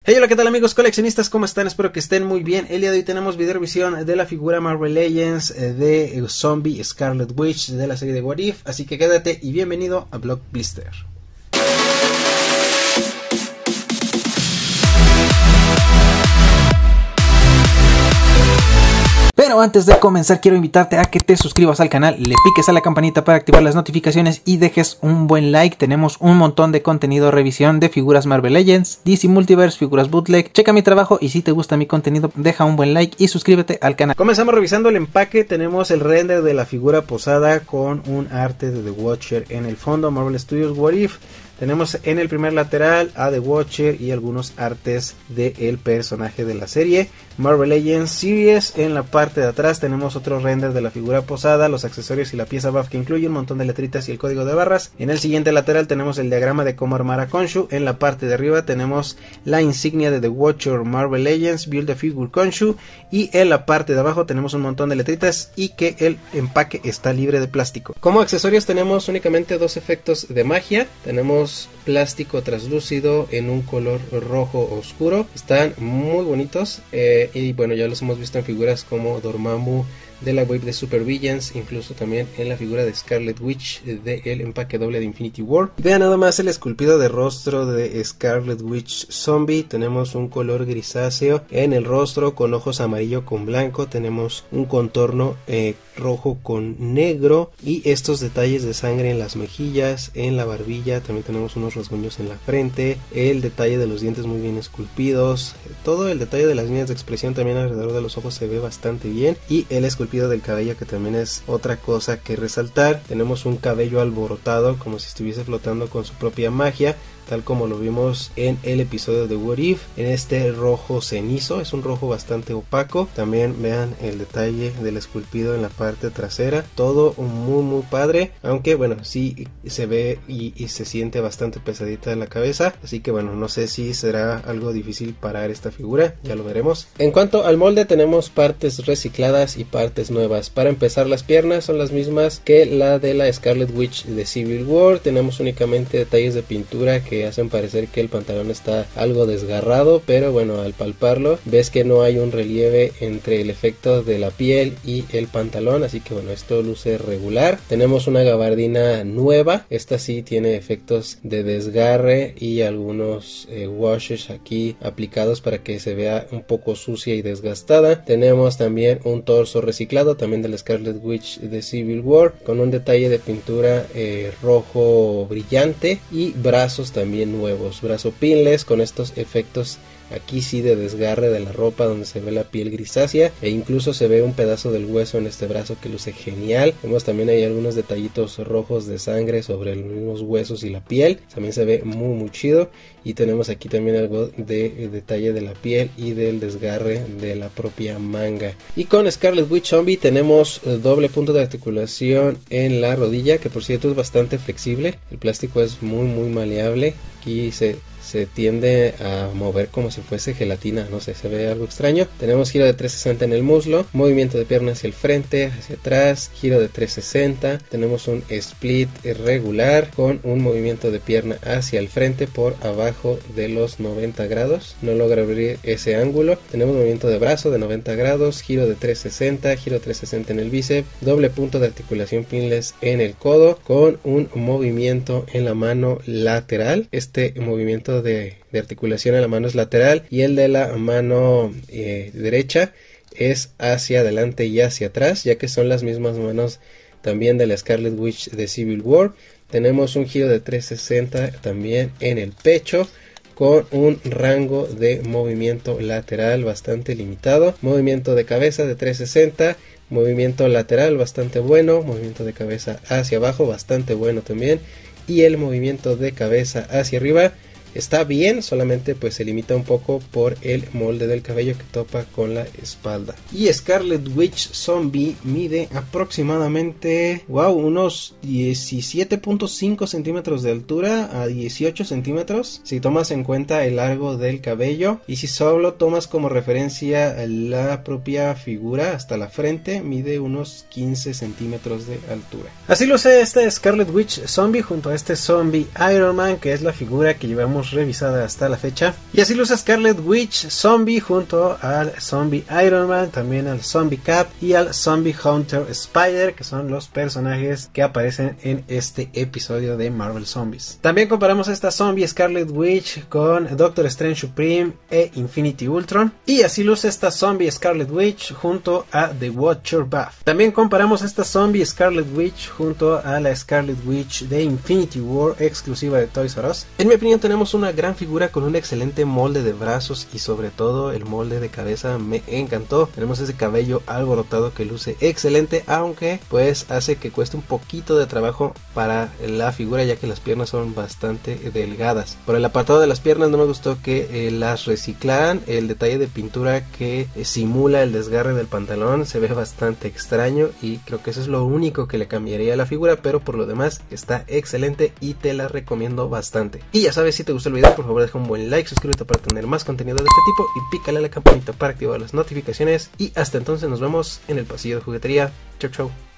Hey, hola, ¿qué tal amigos coleccionistas? ¿Cómo están? Espero que estén muy bien. El día de hoy tenemos video revisión de la figura Marvel Legends de Zombie Scarlet Witch de la serie de What If. Así que quédate y bienvenido a Block Blister. Pero antes de comenzar quiero invitarte a que te suscribas al canal, le piques a la campanita para activar las notificaciones y dejes un buen like. Tenemos un montón de contenido, revisión de figuras Marvel Legends, DC Multiverse, figuras bootleg. Checa mi trabajo y si te gusta mi contenido deja un buen like y suscríbete al canal. Comenzamos revisando el empaque. Tenemos el render de la figura posada con un arte de The Watcher en el fondo, Marvel Studios What If. Tenemos en el primer lateral a The Watcher y algunos artes del personaje de la serie Marvel Legends Series. En la parte de atrás tenemos otro render de la figura posada, los accesorios y la pieza buff que incluye un montón de letritas y el código de barras. En el siguiente lateral tenemos el diagrama de cómo armar a Khonshu. En la parte de arriba tenemos la insignia de The Watcher Marvel Legends Build a Figure Khonshu. Y en la parte de abajo tenemos un montón de letritas y que el empaque está libre de plástico. Como accesorios tenemos únicamente dos efectos de magia. Tenemos plástico translúcido en un color rojo oscuro, están muy bonitos y bueno, ya los hemos visto en figuras como Dormammu de la wave de Super Villains, incluso también en la figura de Scarlet Witch del empaque doble de Infinity War. Vean nada más el esculpido de rostro de Scarlet Witch Zombie. Tenemos un color grisáceo en el rostro con ojos amarillo con blanco, tenemos un contorno rojo con negro y estos detalles de sangre en las mejillas, en la barbilla, también tenemos unos rasguños en la frente, el detalle de los dientes muy bien esculpidos, todo el detalle de las líneas de expresión también alrededor de los ojos se ve bastante bien, y el esculpido del cabello que también es otra cosa que resaltar. Tenemos un cabello alborotado como si estuviese flotando con su propia magia, tal como lo vimos en el episodio de What If, en este rojo cenizo, es un rojo bastante opaco. También vean el detalle del esculpido en la parte trasera, todo muy padre, aunque bueno, sí se ve y se siente bastante pesadita la cabeza, así que bueno, no sé si será algo difícil parar esta figura, ya lo veremos. En cuanto al molde tenemos partes recicladas y partes nuevas. Para empezar, las piernas son las mismas que la de la Scarlet Witch de Civil War, tenemos únicamente detalles de pintura que hacen parecer que el pantalón está algo desgarrado, pero bueno, al palparlo ves que no hay un relieve entre el efecto de la piel y el pantalón, así que bueno, esto luce regular. Tenemos una gabardina nueva, esta sí tiene efectos de desgarre y algunos washes aquí aplicados para que se vea un poco sucia y desgastada. Tenemos también un torso reciclado, también de la Scarlet Witch de Civil War, con un detalle de pintura rojo brillante, y brazos también nuevos, brazo pinless con estos efectos aquí sí de desgarre de la ropa donde se ve la piel grisácea e incluso se ve un pedazo del hueso en este brazo que luce genial. Vemos también hay algunos detallitos rojos de sangre sobre los mismos huesos y la piel, también se ve muy chido, y tenemos aquí también algo de detalle de la piel y del desgarre de la propia manga. Y con Scarlet Witch Zombie tenemos doble punto de articulación en la rodilla, que por cierto es bastante flexible, el plástico es muy maleable, aquí se tiende a mover como si fuese gelatina, no sé, se ve algo extraño. Tenemos giro de 360 en el muslo, movimiento de pierna hacia el frente, hacia atrás, giro de 360, tenemos un split regular con un movimiento de pierna hacia el frente por abajo de los 90 grados, no logra abrir ese ángulo. Tenemos movimiento de brazo de 90 grados, giro de 360, giro 360 en el bíceps, doble punto de articulación pinless en el codo con un movimiento en la mano lateral. Este movimiento de articulación en la mano es lateral y el de la mano derecha es hacia adelante y hacia atrás, ya que son las mismas manos también de la Scarlet Witch de Civil War. Tenemos un giro de 360 también en el pecho con un rango de movimiento lateral bastante limitado, movimiento de cabeza de 360, movimiento lateral bastante bueno, movimiento de cabeza hacia abajo bastante bueno también, y el movimiento de cabeza hacia arriba está bien, solamente pues se limita un poco por el molde del cabello que topa con la espalda. Y Scarlet Witch Zombie mide aproximadamente, unos 17.5 centímetros de altura a 18 centímetros si tomas en cuenta el largo del cabello, y si solo tomas como referencia la propia figura hasta la frente, mide unos 15 centímetros de altura. Así luce este Scarlet Witch Zombie junto a este Zombie Iron Man, que es la figura que llevamos hemos revisado hasta la fecha. Y así luce Scarlet Witch Zombie junto al Zombie Iron Man, también al Zombie Cap y al Zombie Hunter Spider, que son los personajes que aparecen en este episodio de Marvel Zombies. También comparamos esta Zombie Scarlet Witch con Doctor Strange Supreme e Infinity Ultron. Y así luce esta Zombie Scarlet Witch junto a The Watcher Buff. También comparamos esta Zombie Scarlet Witch junto a la Scarlet Witch de Infinity War, exclusiva de Toys R Us. En mi opinión tenemos una gran figura con un excelente molde de brazos y sobre todo el molde de cabeza me encantó. Tenemos ese cabello alborotado que luce excelente, aunque pues hace que cueste un poquito de trabajo para la figura, ya que las piernas son bastante delgadas. Por el apartado de las piernas no me gustó que las reciclaran. El detalle de pintura que simula el desgarre del pantalón se ve bastante extraño y creo que eso es lo único que le cambiaría a la figura, pero por lo demás está excelente y te la recomiendo bastante. Y ya sabes, si te gustó el video, por favor deja un buen like, suscríbete para tener más contenido de este tipo y pícale a la campanita para activar las notificaciones. Y hasta entonces nos vemos en el pasillo de juguetería. Chau chau.